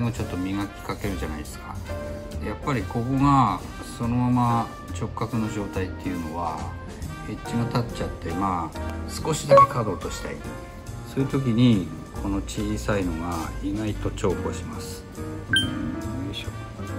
最後ちょっと磨きかけるじゃないですか。やっぱりここがそのまま直角の状態っていうのはエッジが立っちゃって、少しだけ角を落としたい、そういう時にこの小さいのが意外と重宝します。よいしょ。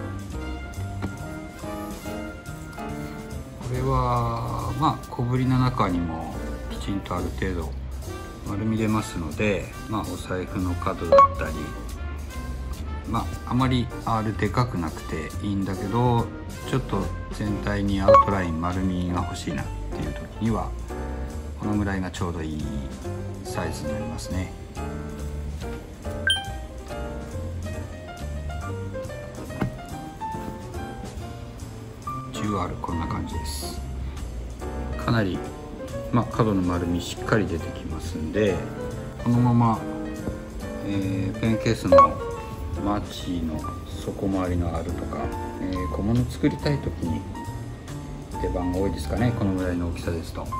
これは小ぶりの中にもきちんとある程度丸み出ますので、お財布の角だったり、あまり R でかくなくていいんだけど、ちょっと全体にアウトライン丸みが欲しいなっていう時にはこのぐらいがちょうどいいサイズになりますね。10R こんな感じです。かなり角の丸みしっかり出てきますんで、このまま、ペンケースのマチの底回りの R とか、小物作りたい時に出番が多いですかね。このぐらいの大きさですと。こ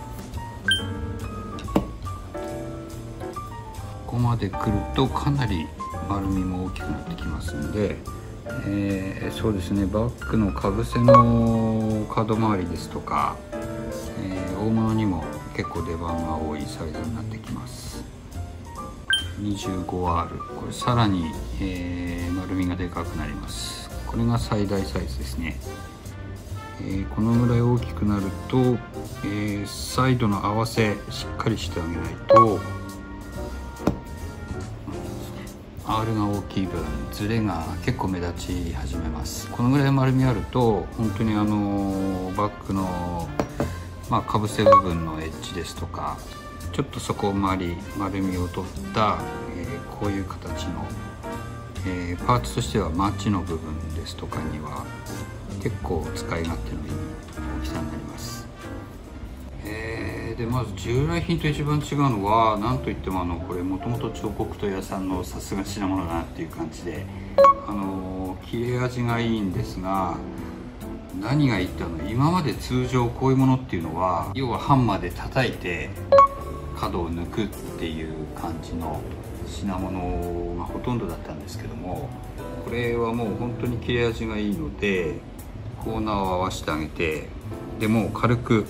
こまで来るとかなり丸みも大きくなってきますんで、そうですね、バッグのかぶせの角回りですとか、大物にも結構出番が多いサイズになってきます。25R、 これさらに、丸みがでかくなります。これが最大サイズですね。このぐらい大きくなると、サイドの合わせしっかりしてあげないと R が大きい分ズレが結構目立ち始めます。このぐらい丸みあると本当にバッグのかぶせ部分のエッジですとか、ちょっと底回り丸みを取った、こういう形の、パーツとしてはマッチの部分ですとかには結構使い勝手のいい大きさになります。でまず従来品と一番違うのは何といってもこれもともと彫刻刀屋さんのさすが品物だなっていう感じで、切れ味がいいんですが、何がいいって今まで通常こういうものっていうのは要はハンマーで叩いて角を抜くっていう感じの品物がほとんどだったんですけども、これはもう本当に切れ味がいいのでコーナーを合わせてあげて、でもう軽く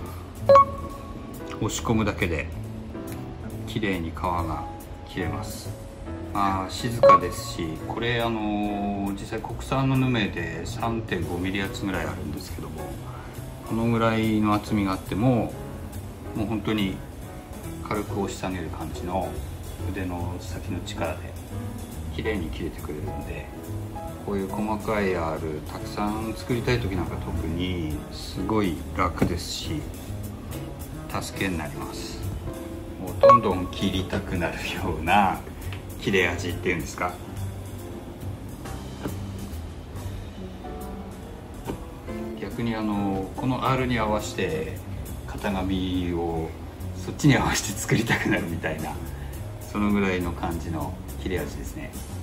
押し込むだけで綺麗に皮が切れます。静かですし、これ実際国産のヌメで 3.5 ミリ厚ぐらいあるんですけども、このぐらいの厚みがあってももう本当に軽く押し下げる感じの腕の先の力で綺麗に切れてくれるんで、こういう細かい R たくさん作りたい時なんか特にすごい楽ですし助けになります。もうどんどん切りたくなるような切れ味っていうんですか。逆にこの R に合わせて型紙をそっちに合わせて作りたくなるみたいな、そのぐらいの感じの切れ味ですね。